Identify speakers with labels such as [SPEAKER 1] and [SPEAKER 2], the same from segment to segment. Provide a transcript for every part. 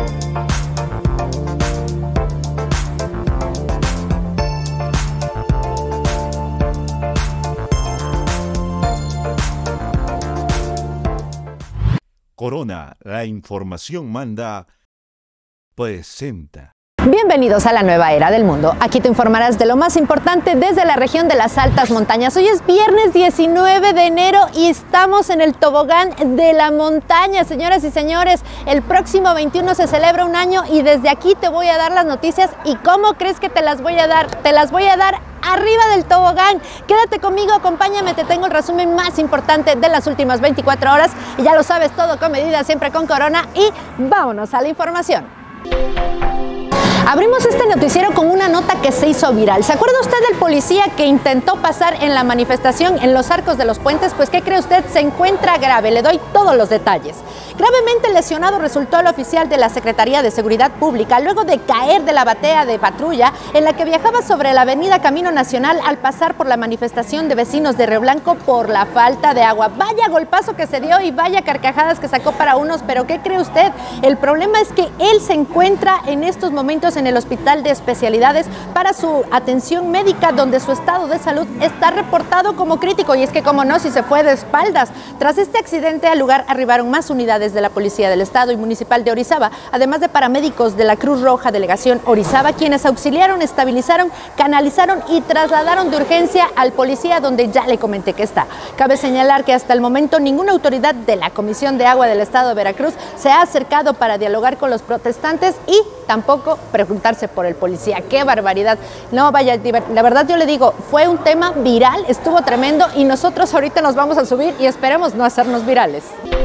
[SPEAKER 1] Corona, la información manda, presenta.
[SPEAKER 2] Bienvenidos a la nueva era del mundo. Aquí te informarás de lo más importante desde la región de las altas montañas. Hoy es viernes 19 de enero y estamos en el tobogán de la montaña. Señoras y señores, el próximo 21 se celebra un año y desde aquí te voy a dar las noticias. ¿Y cómo crees que te las voy a dar? Te las voy a dar arriba del tobogán. Quédate conmigo, acompáñame, te tengo el resumen más importante de las últimas 24 horas. Y ya lo sabes, todo con medida, siempre con Corona. Y vámonos a la información. Abrimos este noticiero con una nota que se hizo viral. ¿Se acuerda usted del policía que intentó pasar en la manifestación en los Arcos de los Puentes? Pues, ¿qué cree usted? Se encuentra grave. Le doy todos los detalles. Gravemente lesionado resultó el oficial de la Secretaría de Seguridad Pública luego de caer de la batea de patrulla en la que viajaba sobre la avenida Camino Nacional al pasar por la manifestación de vecinos de Río Blanco por la falta de agua. Vaya golpazo que se dio y vaya carcajadas que sacó para unos, pero ¿qué cree usted? El problema es que él se encuentra en estos momentos en el Hospital de Especialidades para su atención médica, donde su estado de salud está reportado como crítico. Y es que, como no, si se fue de espaldas. Tras este accidente, al lugar arribaron más unidades de la Policía del Estado y Municipal de Orizaba, además de paramédicos de la Cruz Roja Delegación Orizaba, quienes auxiliaron, estabilizaron, canalizaron y trasladaron de urgencia al policía, donde ya le comenté que está. Cabe señalar que hasta el momento ninguna autoridad de la Comisión de Agua del Estado de Veracruz se ha acercado para dialogar con los protestantes y tampoco preguntarse por el policía. ¡Qué barbaridad! No, vaya, la verdad yo le digo, fue un tema viral, estuvo tremendo y nosotros ahorita nos vamos a subir y esperemos no hacernos virales.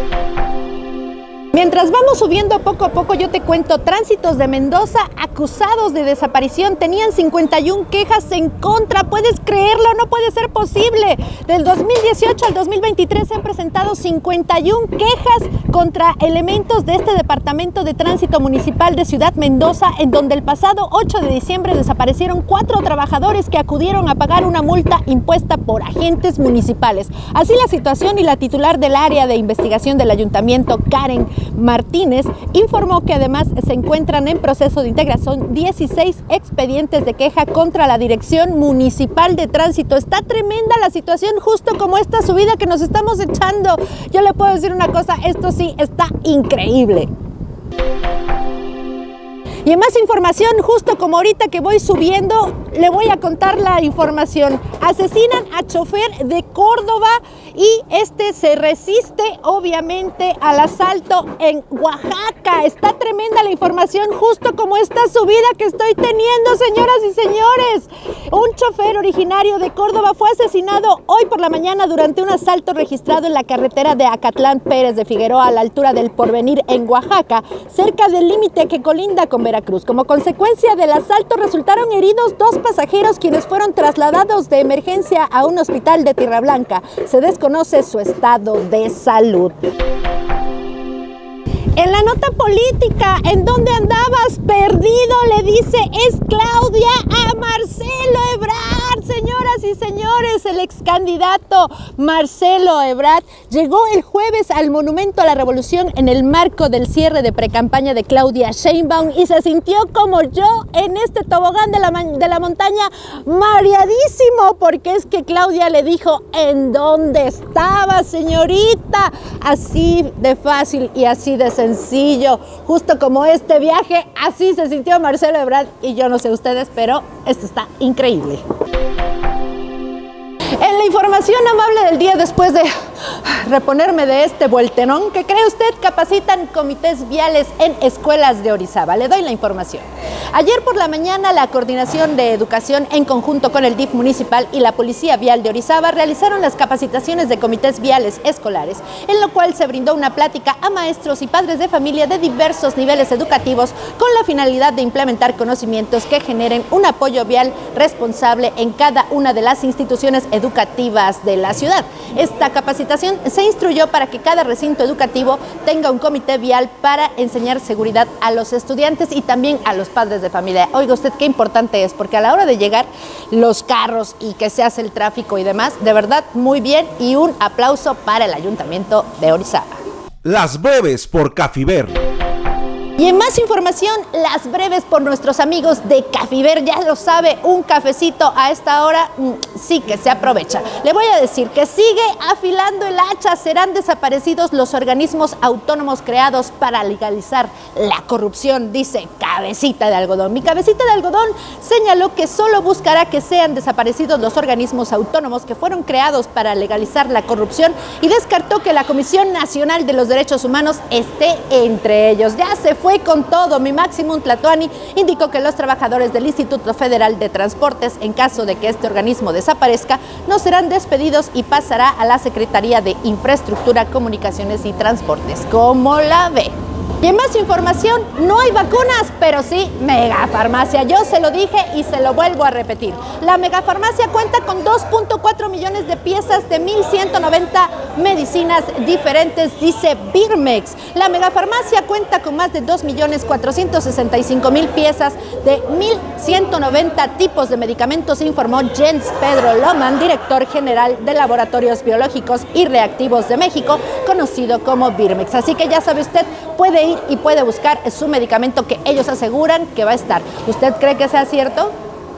[SPEAKER 2] Mientras vamos subiendo poco a poco, yo te cuento, Tránsitos de Mendoza, acusados de desaparición, tenían 51 quejas en contra. ¿Puedes creerlo? No puede ser posible. Del 2018 al 2023 se han presentado 51 quejas contra elementos de este Departamento de Tránsito Municipal de Ciudad Mendoza, en donde el pasado 8 de diciembre desaparecieron 4 trabajadores que acudieron a pagar una multa impuesta por agentes municipales. Así la situación, y la titular del área de investigación del ayuntamiento, Karen Martínez, informó que además se encuentran en proceso de integración 16 expedientes de queja contra la Dirección Municipal de Tránsito. Está tremenda la situación, justo como esta subida que nos estamos echando. Yo le puedo decir una cosa, esto sí está increíble. Y en más información, justo como ahorita que voy subiendo, le voy a contar la información. Asesinan a chofer de Córdoba y este se resiste obviamente al asalto en Oaxaca. Está tremenda la información, justo como esta subida que estoy teniendo, señoras y señores. Un chofer originario de Córdoba fue asesinado hoy por la mañana durante un asalto registrado en la carretera de Acatlán Pérez de Figueroa a la altura del Porvenir en Oaxaca, cerca del límite que colinda con Veracruz. Como consecuencia del asalto resultaron heridos 2 pasajeros, quienes fueron trasladados de emergencia a un hospital de Tierra Blanca. Se desconoce su estado de salud. En la nota política, ¿en dónde andabas perdido? Le dice es Claudia a Marcelo Ebrard. Señoras y señores, el ex candidato Marcelo Ebrard llegó el jueves al Monumento a la Revolución en el marco del cierre de precampaña de Claudia Sheinbaum y se sintió como yo en este tobogán de la montaña, mareadísimo, porque es que Claudia le dijo ¿en dónde estaba, señorita? Así de fácil y así de sencillo, justo como este viaje, así se sintió Marcelo Ebrard y yo no sé ustedes, pero esto está increíble. En la información amable del día, después de reponerme de este vueltenón, ¿qué cree usted? Capacitan comités viales en escuelas de Orizaba. Le doy la información. Ayer por la mañana, la Coordinación de Educación, en conjunto con el DIF municipal y la Policía Vial de Orizaba, realizaron las capacitaciones de comités viales escolares, en lo cual se brindó una plática a maestros y padres de familia de diversos niveles educativos con la finalidad de implementar conocimientos que generen un apoyo vial responsable en cada una de las instituciones educativas de la ciudad. Esta capacitación se instruyó para que cada recinto educativo tenga un comité vial para enseñar seguridad a los estudiantes y también a los padres de familia. Oiga usted, qué importante es, porque a la hora de llegar los carros y que se hace el tráfico y demás, de verdad muy bien, y un aplauso para el Ayuntamiento de Orizaba.
[SPEAKER 1] Las breves por Cafiber.
[SPEAKER 2] Y en más información, las breves por nuestros amigos de Cafiver. Ya lo sabe, un cafecito a esta hora sí que se aprovecha. Le voy a decir que sigue afilando el hacha. Serán desaparecidos los organismos autónomos creados para legalizar la corrupción, dice Cabecita de Algodón. Mi Cabecita de Algodón señaló que solo buscará que sean desaparecidos los organismos autónomos que fueron creados para legalizar la corrupción y descartó que la Comisión Nacional de los Derechos Humanos esté entre ellos. Ya se fue con todo. Mi Máximo Tlatoani indicó que los trabajadores del Instituto Federal de Transportes, en caso de que este organismo desaparezca, no serán despedidos y pasará a la Secretaría de Infraestructura, Comunicaciones y Transportes. ¿Cómo la ve? Y en más información, no hay vacunas, pero sí megafarmacia. Yo se lo dije y se lo vuelvo a repetir. La megafarmacia cuenta con 2.4 millones de piezas de 1.190 medicinas diferentes, dice Birmex. La megafarmacia cuenta con más de 2.465.000 piezas de 1.190 tipos de medicamentos, informó Jens Pedro Lohmann, director general de Laboratorios Biológicos y Reactivos de México, conocido como Birmex. Así que ya sabe usted, puede ir y puede buscar su medicamento que ellos aseguran que va a estar. ¿Usted cree que sea cierto?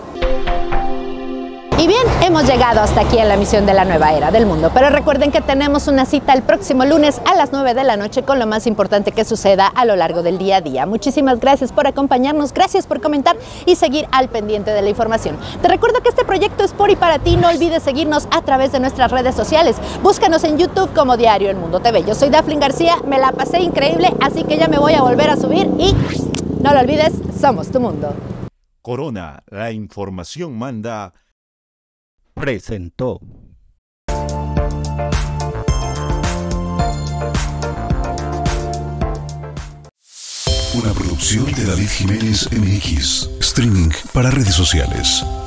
[SPEAKER 2] Y bien, hemos llegado hasta aquí en la emisión de la Nueva Era del Mundo, pero recuerden que tenemos una cita el próximo lunes a las 9 de la noche con lo más importante que suceda a lo largo del día a día. Muchísimas gracias por acompañarnos, gracias por comentar y seguir al pendiente de la información. Te recuerdo que este proyecto es por y para ti. No olvides seguirnos a través de nuestras redes sociales. Búscanos en YouTube como Diario El Mundo TV. Yo soy Daflin García, me la pasé increíble, así que ya me voy a volver a subir y no lo olvides, somos tu mundo.
[SPEAKER 1] Corona, la información manda.
[SPEAKER 3] Presentó.
[SPEAKER 4] Una producción de David Jiménez MX. Streaming para redes sociales.